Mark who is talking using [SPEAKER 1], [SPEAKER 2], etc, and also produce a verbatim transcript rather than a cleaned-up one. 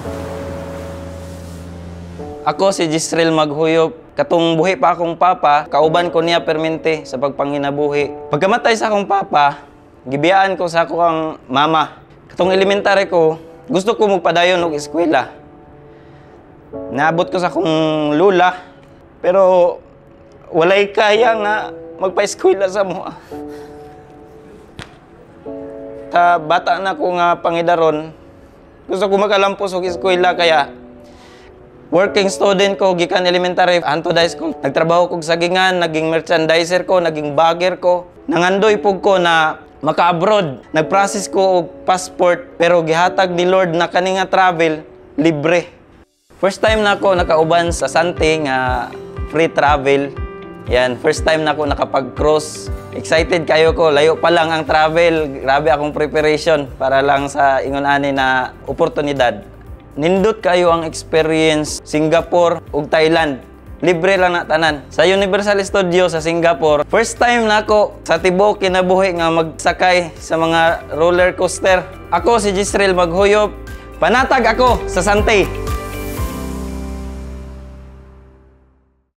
[SPEAKER 1] Ako si Jisrael Maghuyop. Katong buhi pa akong papa, kauban ko niya permente sa pagpanginabuhi. Pagkamatay sa akong papa, gibiyaan ko sa akong mama. Katong elementary ko, gusto ko magpadayon og eskwela. Naabot ko sa akong lula, pero walay kaya nga magpa-eskwela sa mo. Ta bata na ko nga pangidaron, gusto ko makalampos og eskwela kaya working student ko, gikan elementary, hanto high school. Nagtrabaho ko sa gingan, naging merchandiser ko, naging bagger ko. Nangandoy po ko na maka-abroad. Nag-process ko og passport, pero gihatag ni Lord na kani nga travel, libre. First time na ako nakauban sa Sante nga free travel. Yan, first time na ako nakapag-cross. Excited kayo ko, layo pa lang ang travel. Grabe akong preparation para lang sa ingon ani na oportunidad. Nindot kayo ang experience Singapore ug Thailand. Libre lang na tanan. Sa Universal Studio sa Singapore, first time na ako sa tibuok kinabuhi nga magsakay sa mga roller coaster. Ako si Jisrael Maghuyop. Panatag ako sa Sante.